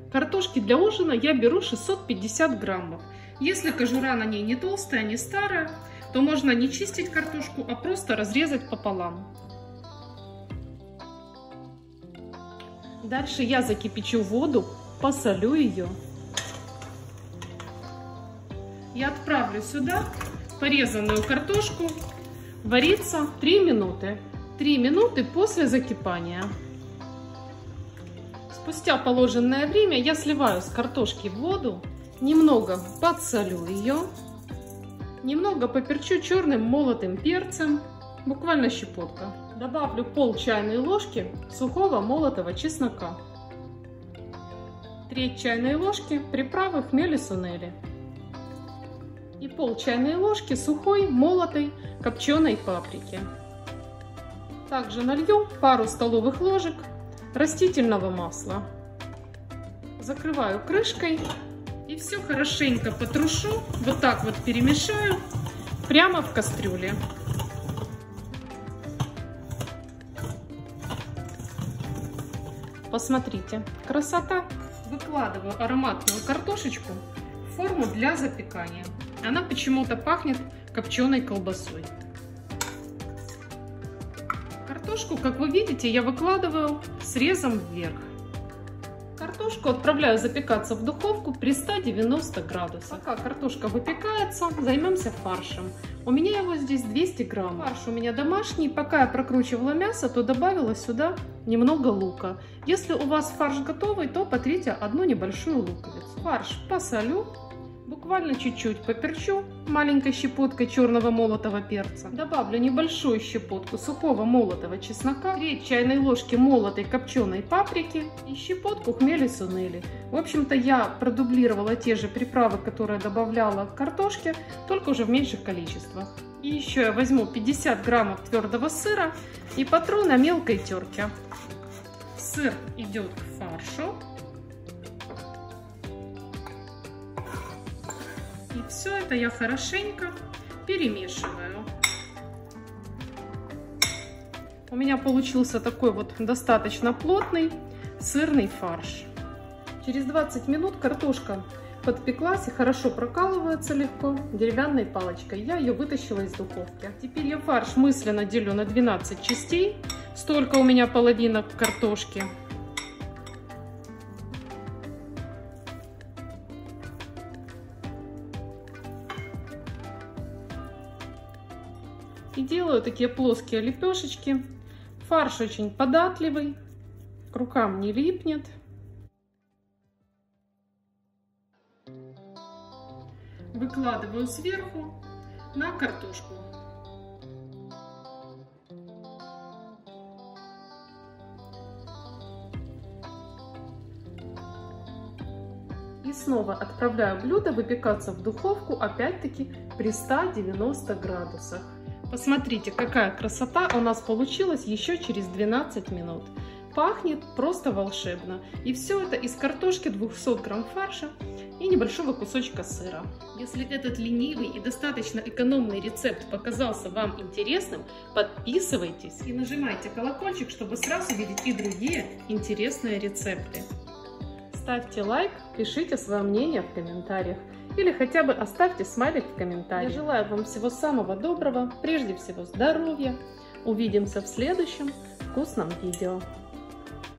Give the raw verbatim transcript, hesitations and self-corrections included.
Картошки для ужина я беру шестьсот пятьдесят граммов. Если кожура на ней не толстая, не старая, то можно не чистить картошку, а просто разрезать пополам. Дальше я закипячу воду, посолю ее. Я отправлю сюда порезанную картошку вариться три минуты. три минуты после закипания. Спустя положенное время я сливаю с картошки воду, немного подсолю ее, немного поперчу черным молотым перцем, буквально щепотка. Добавлю пол чайной ложки сухого молотого чеснока, треть чайной ложки приправы хмель и сунели и пол чайной ложки сухой молотой копченой паприки. Также налью пару столовых ложек растительного масла. Закрываю крышкой и все хорошенько потрушу, вот так вот перемешаю прямо в кастрюле. Посмотрите, красота! Выкладываю ароматную картошечку в форму для запекания. Она почему-то пахнет копченой колбасой. Картошку, как вы видите, я выкладываю срезом вверх. Картошку отправляю запекаться в духовку при ста девяноста градусах. Пока картошка выпекается, займемся фаршем. У меня его здесь двести грамм. Фарш у меня домашний. Пока я прокручивала мясо, то добавила сюда немного лука. Если у вас фарш готовый, то потрите одну небольшую луковицу. Фарш посолю. Буквально чуть-чуть поперчу маленькой щепоткой черного молотого перца. Добавлю небольшую щепотку сухого молотого чеснока, треть чайной ложки молотой копченой паприки и щепотку хмели сунели. В общем-то, я продублировала те же приправы, которые добавляла к картошке, только уже в меньших количествах. И еще я возьму пятьдесят граммов твердого сыра и потру на мелкой терке. Сыр идет к фаршу. И все это я хорошенько перемешиваю. У меня получился такой вот достаточно плотный сырный фарш. Через двадцать минут картошка подпеклась и хорошо прокалывается легко деревянной палочкой. Я ее вытащила из духовки. Теперь я фарш мысленно делю на двенадцать частей. Столько у меня половинок картошки. И делаю такие плоские лепешечки. Фарш очень податливый, к рукам не липнет. Выкладываю сверху на картошку. И снова отправляю блюдо выпекаться в духовку, опять-таки при ста девяноста градусах. Посмотрите, какая красота у нас получилась еще через двенадцать минут. Пахнет просто волшебно. И все это из картошки, двухсот грамм фарша и небольшого кусочка сыра. Если этот ленивый и достаточно экономный рецепт показался вам интересным, подписывайтесь и нажимайте колокольчик, чтобы сразу видеть и другие интересные рецепты. Ставьте лайк, пишите свое мнение в комментариях. Или хотя бы оставьте смайлик в комментариях. Я желаю вам всего самого доброго, прежде всего здоровья. Увидимся в следующем вкусном видео.